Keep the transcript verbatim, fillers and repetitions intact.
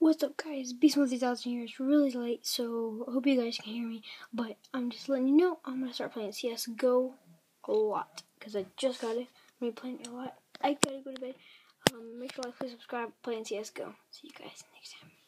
What's up, guys? Beast One three thousand here. It's really late, so I hope you guys can hear me. But I'm just letting you know I'm gonna start playing C S G O a lot because I just got it. I'm gonna be playing it a lot. I gotta go to bed. Um, make sure to like, please subscribe, playing C S G O. See you guys next time.